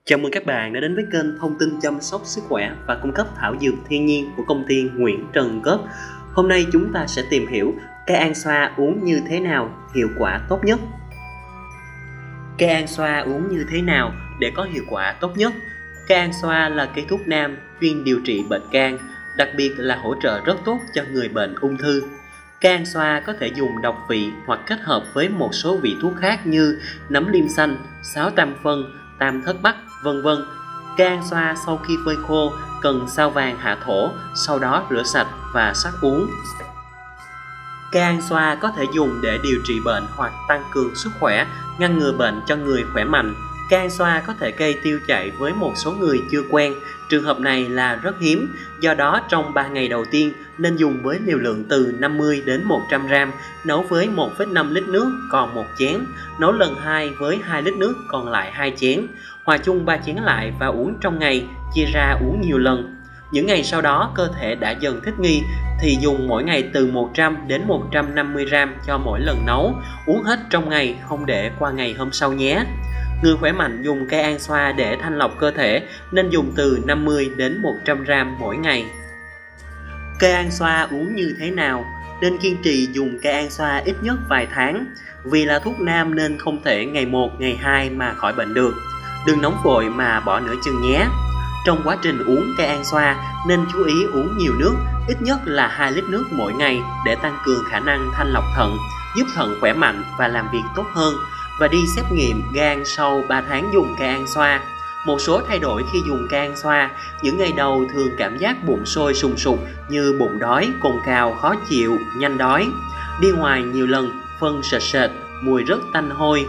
Chào mừng các bạn đã đến với kênh thông tin chăm sóc sức khỏe và cung cấp thảo dược thiên nhiên của công ty Nguyễn Trần Cấp. Hôm nay chúng ta sẽ tìm hiểu cây an xoa uống như thế nào hiệu quả tốt nhất. Cây an xoa uống như thế nào để có hiệu quả tốt nhất? Cây an xoa là cây thuốc nam chuyên điều trị bệnh gan, đặc biệt là hỗ trợ rất tốt cho người bệnh ung thư. Cây an xoa có thể dùng độc vị hoặc kết hợp với một số vị thuốc khác như nấm liêm xanh, sáo tam phân, tam thất bắc, vân vân. Cây an xoa sau khi phơi khô cần sao vàng hạ thổ, sau đó rửa sạch và sắc uống. Cây an xoa có thể dùng để điều trị bệnh hoặc tăng cường sức khỏe, ngăn ngừa bệnh cho người khỏe mạnh. Cây an xoa có thể gây tiêu chảy với một số người chưa quen, trường hợp này là rất hiếm, do đó trong 3 ngày đầu tiên nên dùng với liều lượng từ 50 đến 100 g, nấu với 1,5 lít nước còn 1 chén, nấu lần 2 với 2 lít nước còn lại 2 chén, hòa chung 3 chén lại và uống trong ngày, chia ra uống nhiều lần. Những ngày sau đó cơ thể đã dần thích nghi thì dùng mỗi ngày từ 100 đến 150 g cho mỗi lần nấu, uống hết trong ngày, không để qua ngày hôm sau nhé. Người khỏe mạnh dùng cây an xoa để thanh lọc cơ thể nên dùng từ 50 đến 100 g mỗi ngày. Cây an xoa uống như thế nào? Nên kiên trì dùng cây an xoa ít nhất vài tháng. Vì là thuốc nam nên không thể ngày 1, ngày 2 mà khỏi bệnh được. Đừng nóng vội mà bỏ nửa chừng nhé. Trong quá trình uống cây an xoa nên chú ý uống nhiều nước, ít nhất là 2 lít nước mỗi ngày để tăng cường khả năng thanh lọc thận, giúp thận khỏe mạnh và làm việc tốt hơn. Và đi xét nghiệm gan sau 3 tháng dùng cây an xoa. Một số thay đổi khi dùng cây an xoa, những ngày đầu thường cảm giác bụng sôi sùng sục như bụng đói, cồn cào, khó chịu, nhanh đói. Đi ngoài nhiều lần, phân sệt sệt, mùi rất tanh hôi.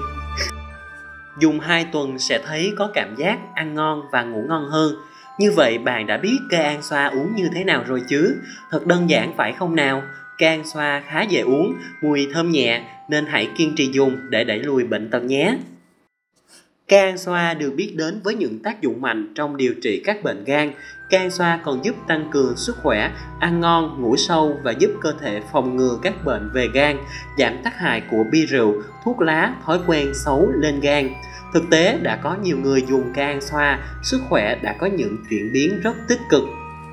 Dùng 2 tuần sẽ thấy có cảm giác ăn ngon và ngủ ngon hơn. Như vậy bạn đã biết cây an xoa uống như thế nào rồi chứ? Thật đơn giản phải không nào? Cây an xoa khá dễ uống, mùi thơm nhẹ nên hãy kiên trì dùng để đẩy lùi bệnh tật nhé. Cây an xoa được biết đến với những tác dụng mạnh trong điều trị các bệnh gan. Cây an xoa còn giúp tăng cường sức khỏe, ăn ngon, ngủ sâu và giúp cơ thể phòng ngừa các bệnh về gan, giảm tác hại của bia rượu, thuốc lá, thói quen xấu lên gan. Thực tế đã có nhiều người dùng cây an xoa, sức khỏe đã có những chuyển biến rất tích cực.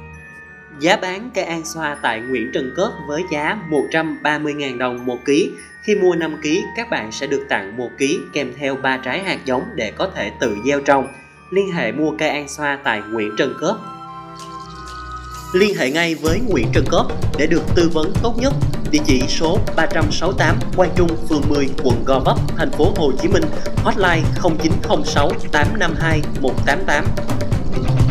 Giá bán cây an xoa tại Nguyễn Trần Cấp với giá 130.000 đồng 1 kg. Khi mua 5 kg, các bạn sẽ được tặng 1 kg kèm theo 3 trái hạt giống để có thể tự gieo trồng. Liên hệ mua cây an xoa tại Nguyễn Trần Cấp. Liên hệ ngay với Nguyễn Trần Cấp để được tư vấn tốt nhất. Địa chỉ số 368 Quang Trung, phường 10, quận Gò Vấp, thành phố Hồ Chí Minh. Hotline 0906 852 188.